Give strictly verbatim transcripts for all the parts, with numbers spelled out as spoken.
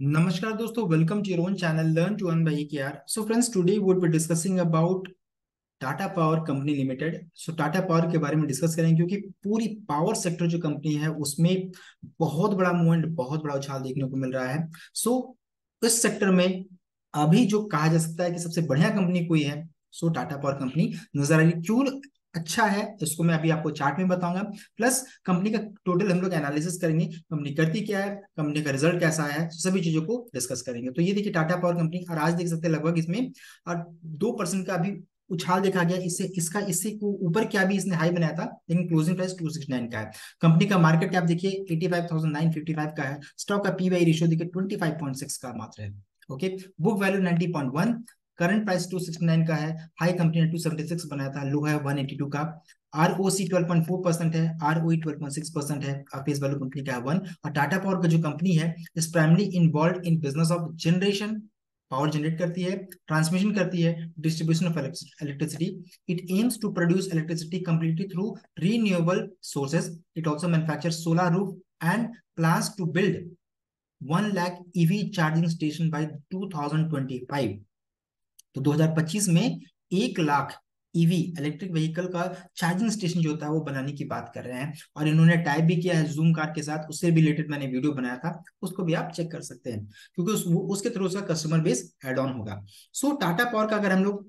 नमस्कार दोस्तों, welcome to your own channel learn to earn by KR. So friends, today would be discussing about Tata Power company limited. So Tata Power के बारे में discuss करेंगे क्योंकि पूरी पावर सेक्टर जो कंपनी है उसमें बहुत बड़ा मूवमेंट, बहुत बड़ा उछाल देखने को मिल रहा है। सो इस सेक्टर में अभी जो कहा जा सकता है कि सबसे बढ़िया कंपनी कोई है, सो टाटा पावर कंपनी नजर आ रही है। क्यों अच्छा है इसको मैं अभी आपको चार्ट में बताऊंगा, प्लस कंपनी का टोटल हम लोग एनालिसिस करेंगे, कंपनी करती क्या है, कंपनी का रिजल्ट कैसा है, सभी चीजों को डिस्कस करेंगे। तो ये देखिए टाटा पावर कंपनी, और आज देख सकते हैं लगभग इसमें और दो परसेंट का अभी उछाल देखा गया। इससे इसका इससे को ऊपर क्या भी इसने हाई बनाया था, लेकिन closing price two sixty nine का है। कंपनी का मार्केट कैप देखिए eighty five thousand nine fifty five का है। स्टॉक का पी वाई रेशियो देखिए ट्वेंटी फाइव पॉइंट सिक्स का मात्र है। Okay, book value ninety point one, current price two sixty nine का है। हाई कंपनी ने टू सेवेंटी सिक्स बनाया था, लो है वन एटी टू का। R O C twelve point four percent है, R O E twelve point six percent है। Face value company का है वन। और टाटा पावर का जो कंपनी है is primary involve in business of generation, power generate करती है, ट्रांसमिशन करती है, distribution of electricity. It aims to produce electricity completely through renewable sources. It also manufacture solar roof and plans to build one lakh EV charging station by two thousand twenty five. तो दो हज़ार पच्चीस में एक lakh EV electric vehicle का charging station जो होता है वो बनाने की बात कर रहे हैं। और इन्होंने टाइप भी किया है जूम कार के साथ, उससे भी रिलेटेड मैंने वीडियो बनाया था, उसको भी आप चेक कर सकते हैं क्योंकि उस, उसके थ्रू उसका कस्टमर बेस एड ऑन होगा। सो टाटा पावर का अगर हम लोग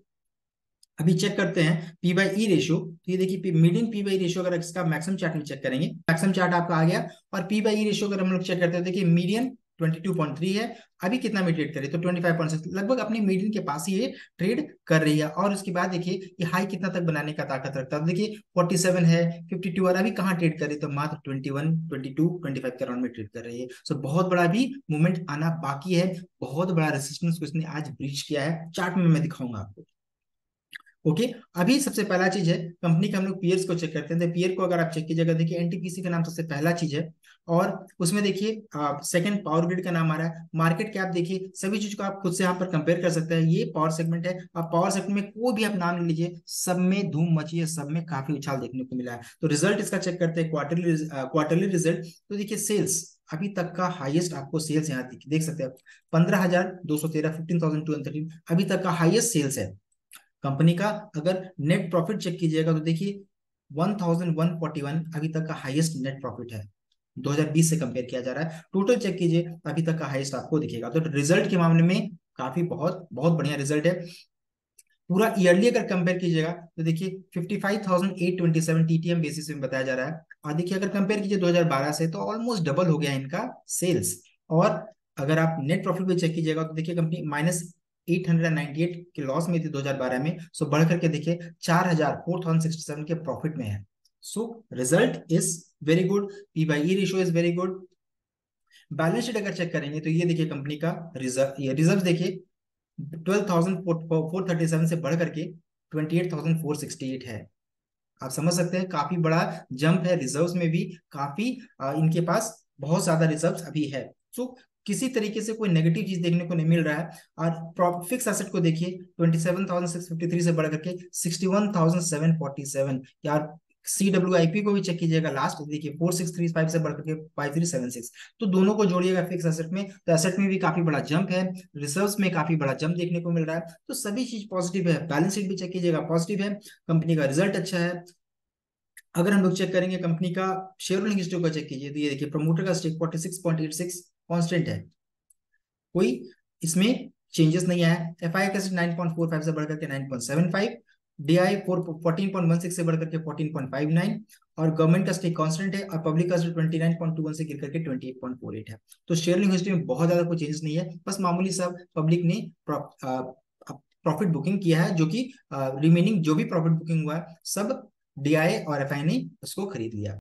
अभी चेक करते हैं पी बाई ई रेशियो, तो ये देखिए मीडियन पी बाई रेशियो अगर इसका मैक्सिमम चार्ट में चेक करेंगे, मैक्सिमम चार्ट आपका आ गया। और पी बाई ई रेशियो अगर हम लोग चेक करते हैं, देखिए median twenty two point three है। अभी कितना में ट्रेड करे तो ट्वेंटी फाइव पॉइंट सिक्स, लगभग अपनी मीडियन के पास ही ये ट्रेड कर रही है। और उसके बाद देखिए ये हाई कितना तक बनाने का ताकत रखता है, देखिए फोर्टी सेवन है, फिफ्टी टू, और अभी कहाँ ट्रेड कर रही है तो मात्र twenty one, twenty two, twenty five के अराउंड में ट्रेड कर रही है। सो बहुत बड़ा भी मूवमेंट आना बाकी है। बहुत बड़ा रेसिस्टेंस को इसने आज ब्रीच किया है, चार्ट में मैं दिखाऊंगा आपको। ओके, अभी सबसे पहला चीज है कंपनी के हम लोग पीयर्स को चेक करते हैं। पीयर को अगर आप चेक कीजिएगा, देखिए एनटीपीसी का नाम सबसे पहला चीज है। और उसमें देखिए सेकंड पावर ग्रिड का नाम आ रहा है। मार्केट कैप देखिए, सभी चीज को आप खुद से यहाँ पर कंपेयर कर सकते हैं। ये पावर सेगमेंट है, अब पावर सेगमेंट में कोई भी आप नाम ले लीजिए, सब में धूम मची है, सब में काफी उछाल देखने को मिला है। तो रिजल्ट इसका चेक करते हैं, क्वार्टरली क्वार्टरली रिजल्ट। तो देखिए सेल्स अभी तक का हाईएस्ट आपको सेल्स यहाँ देख सकते हैं, पंद्रह हजार दो सौ तेरह, fifteen thousand two hundred thirteen अभी तक का हाईएस्ट सेल्स है कंपनी का। अगर नेट प्रॉफिट चेक कीजिएगा तो देखिए one thousand one forty one अभी तक का हाईएस्ट नेट प्रॉफिट है, दो हज़ार बीस से कंपेयर किया जा रहा है। टोटल चेक कीजिए तो अभी तक का हाईएस्ट आपको दिखेगा। तो रिजल्ट के मामले में काफी बहुत बहुत बढ़िया रिजल्ट है। पूरा ईयरली अगर कंपेयर कीजिएगा तो देखिए fifty five thousand eight twenty seven TTM basis में बताया जा रहा है। और देखिए अगर कंपेयर कीजिए दो हज़ार बारह से तो ऑलमोस्ट डबल हो गया है इनका सेल्स। और अगर आप नेट प्रॉफिट भी चेक कीजिएगा तो देखिए company minus eight hundred ninety eight के लॉस में थी दो हज़ार बारह में, सो बढ़ करके देखिए चार हजार फोर थाउजेंड सिक्सटी सेवन के प्रॉफिट में है। So result is very good, P by E ratio is very good. Balance sheet अगर चेक करेंगे तो ये देखिए कंपनी का रिजर्व, ये रिजर्व देखिए twelve thousand four thirty seven से बढ़ करके twenty eight thousand four sixty eight है। आप समझ सकते हैं काफी बड़ा जंप है रिजर्व्स में भी, काफी आ, इनके पास बहुत ज्यादा रिजर्व्स अभी है। सो किसी तरीके से कोई नेगेटिव चीज देखने को नहीं मिल रहा है। और फिक्स एसेट को देखिए twenty seven thousand six fifty three से बढ़ करके sixty one thousand seven forty seven. यार सी डब्ल्यू आई पी को भी चेक कीजिएगा, लास्ट देखिए फोर सिक्स थ्री फाइव से बढ़ करके फाइव थ्री सेवन सिक्स। तो दोनों को जोड़िएगा फिक्स एसेट में तो एसेट में भी काफी बड़ा जंप है, रिजर्व्स में काफी बड़ा जंप देखने को मिल रहा है। तो सभी चीज पॉजिटिव है। बैलेंस शीट भी चेक कीजिएगा, पॉजिटिव है। कंपनी का रिजल्ट अच्छा है। अगर हम लोग चेक करेंगे कंपनी का शेयर होल्डिंग हिस्ट्री को चेक कीजिए तो ये देखिए प्रमोटर का stake forty six point eight six constant है, कोई इसमें चेंजेस नहीं आया। एफ आई का नाइन पॉइंट फोर फाइव से बढ़कर के nine point seven five, D I fourteen point one six से बढ़कर के फोर्टीन पॉइंट फाइव नाइन, और गवर्नमेंट का स्टेक कांस्टेंट है। और पब्लिक का stake twenty nine point two one से गिर करके twenty eight point four eight है। तो शेयर होल्डिंग हिस्ट्री में बहुत ज्यादा कोई चेंजेस नहीं है, बस मामूली सब पब्लिक ने प्रॉफिट बुकिंग किया है, जो कि रिमेनिंग जो भी प्रॉफिट बुकिंग हुआ है सब डी आई और एफ आई ने उसको खरीद लिया।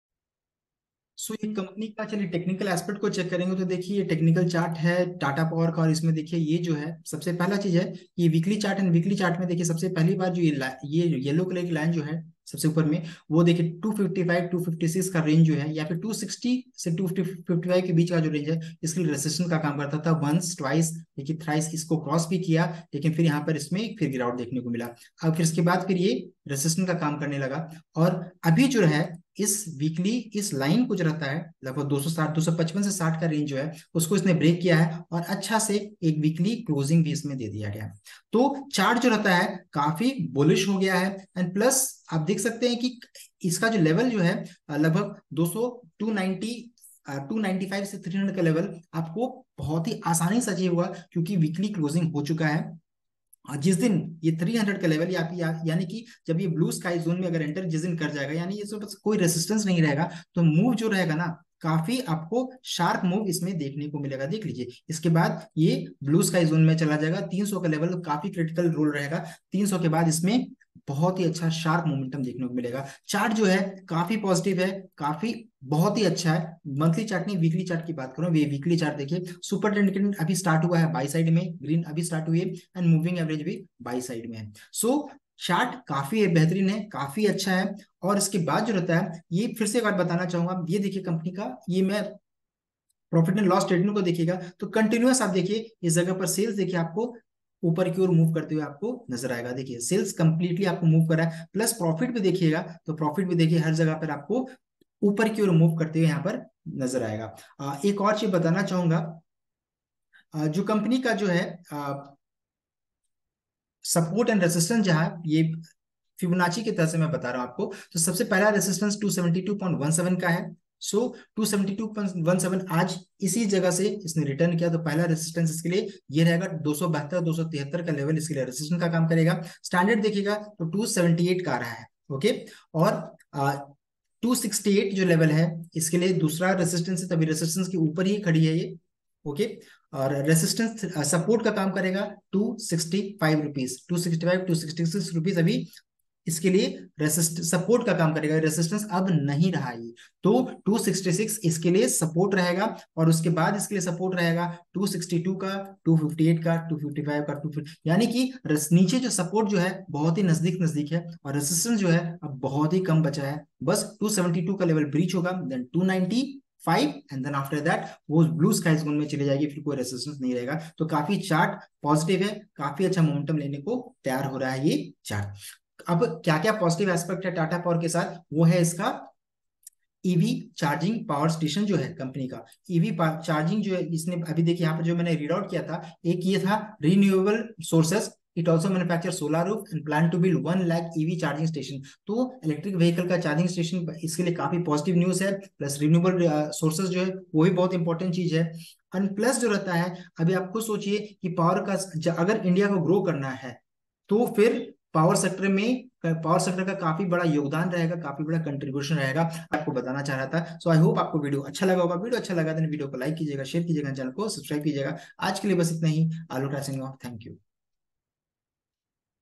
सो ये कंपनी का, चलिए टेक्निकल एस्पेक्ट को चेक करेंगे तो देखिए ये टेक्निकल चार्ट है टाटा पावर का। और इसमें देखिए ये जो है सबसे पहला चीज है ये वीकली चार्ट है। वीकली चार्ट में देखिए सबसे पहली बार जो ये ला- ये येलो कलर की लाइन जो है सबसे ऊपर में, वो देखिए two fifty five two fifty six का रेंज जो है, या फिर टू सिक्सटी से टू फिफ्टी फाइव के बीच का जो रेंज है, इसके लिए रेसिस्टेंस का काम करता था। वंस ट्वाइस देखिए थ्राइस इसको क्रॉस भी किया, लेकिन फिर यहाँ पर इसमें फिर गिरावट देखने को मिला। अब फिर इसके बाद फिर ये रेसिस्टेंस का काम करने लगा। और अभी जो है इस वीकली इस लाइन को जो रहता है लगभग दो सौ साठ दो सौ पचपन से साठ का रेंज जो है उसको इसने ब्रेक किया है और अच्छा से एक वीकली क्लोजिंग भी इसमें दे दिया गया है। तो चार्ट जो रहता है काफी बुलिश हो गया है एंड प्लस आप देख सकते हैं कि इसका जो लेवल जो है लगभग दो सौ two ninety two ninety five से थ्री हंड्रेड का लेवल आपको बहुत ही आसानी से अचीव हुआ क्योंकि वीकली क्लोजिंग हो चुका है। और जिस दिन ये थ्री हंड्रेड का लेवल या, या, यानी कि जब ये ब्लू स्काई जोन में अगर एंटर जिस दिन कर जाएगा यानी ये बस कोई रेसिस्टेंस नहीं रहेगा तो मूव जो रहेगा ना काफी आपको शार्प मूव इसमें देखने को मिलेगा। देख लीजिए इसके बाद ये ब्लू स्काई जोन में चला जाएगा, तीन सौ का लेवल काफी क्रिटिकल रोल रहेगा, तीन सौ के बाद इसमें बहुत ही अच्छा शार्प मोमेंटम देखने को मिलेगा। चार्ट जो है काफी पॉजिटिव है, काफी बहुत ही अच्छा है। मंथली चार्ट नहीं वीकली चार्ट की बात करूं, ये वीकली चार्ट देखिए सुपर ट्रेंड अभी स्टार्ट हुआ है बाई साइड में, ग्रीन अभी स्टार्ट हुई है एंड मूविंग एवरेज भी बाई साइड में है। सो चार्ट काफी बेहतरीन है, काफी अच्छा है। और इसके बाद जो रहता है ये फिर से एक बार बताना चाहूंगा, ये देखिए कंपनी का ये मैं प्रॉफिट एंड लॉस स्टेटमेंट को देखिएगा तो कंटिन्यूअस आप देखिए इस जगह पर सेल्स देखिए आपको ऊपर की ओर मूव करते हुए आपको नजर आएगा। देखिए सेल्स कंप्लीटली आपको मूव कर रहा है, प्लस प्रॉफिट भी देखिएगा तो प्रॉफिट भी देखिए हर जगह पर आपको ऊपर की ओर मूव करते हुए यहाँ पर नजर आएगा। आ, एक और चीज बताना चाहूंगा, आ, जो कंपनी का जो है सपोर्ट एंड रेसिस्टेंस जहां ये फिबोनाची की तरह से मैं बता रहा हूं आपको, तो सबसे पहला resistance two seventy two point one seven का है। So two seventy two point one seven आज इसी जगह से इसने रिटर्न किया तो पहला रेसिस्टेंस इसके लिए ये रहेगा। दो सौ बहत्तर दो सौ तिहत्तर का लेवल इसके लिए रेसिस्टेंस का काम करेगा। स्टैंडर्ड देखिएगा तो टू सेवेंटी एट का आ रहा है, ओके। और टू सिक्सटी एट जो लेवल है इसके लिए दूसरा रेसिस्टेंस है, तभी रेसिस्टेंस के ऊपर ही खड़ी है ये, ओके। और रेसिस्टेंस सपोर्ट का काम करेगा two sixty five rupees two sixty five two sixty six rupees अभी इसके लिए रेसिस्ट सपोर्ट का काम करेगा। रेसिस्टेंस अब नहीं रहा ये, तो टू सिक्सटी सिक्स इसके लिए सपोर्ट रहेगा और उसके बाद इसके लिए सपोर्ट रहेगा टू सिक्सटी टू का, टू फिफ्टी एट का, टू फिफ्टी फाइव का, टू फिफ्टी, यानी कि नीचे जो सपोर्ट जो है बहुत ही नजदीक नजदीक है और रेसिस्टेंस जो है अब बहुत ही कम बचा है। बस टू सेवेंटी टू का लेवल ब्रीच होगा then two ninety five and then after that वो ब्लू स्काई जोन में चली जाएगी, फिर कोई रेसिस्टेंस नहीं रहेगा। तो काफी चार्ट पॉजिटिव है, काफी अच्छा मोमेंटम लेने को तैयार हो रहा है ये चार्ट। अब क्या क्या पॉजिटिव एस्पेक्ट है टाटा पावर के साथ, वो है इसका ईवी चार्जिंग पावर स्टेशन जो है कंपनी का। ईवी चार्जिंग जो है इसने अभी देखिए यहाँ पर जो मैंने रीड आउट किया था, एक ये था renewable sources, it also manufacture solar roof and plan to build one lakh EV charging station. तो इलेक्ट्रिक व्हीकल का चार्जिंग स्टेशन इसके लिए काफी पॉजिटिव न्यूज है, प्लस रिन्यूएबल सोर्सेज जो है वो भी बहुत इंपॉर्टेंट चीज है। एंड प्लस जो रहता है अभी आपको सोचिए कि पावर का अगर इंडिया को ग्रो करना है तो फिर पावर सेक्टर में पावर सेक्टर का काफी बड़ा योगदान रहेगा, काफी बड़ा कंट्रीब्यूशन रहेगा, आपको बताना चाह रहा था। सो आई होप आपको वीडियो अच्छा लगा होगा। वीडियो अच्छा लगा तो वीडियो को लाइक कीजिएगा, शेयर कीजिएगा, चैनल को सब्सक्राइब कीजिएगा। आज के लिए बस इतना ही। आलू सिंह, थैंक यू।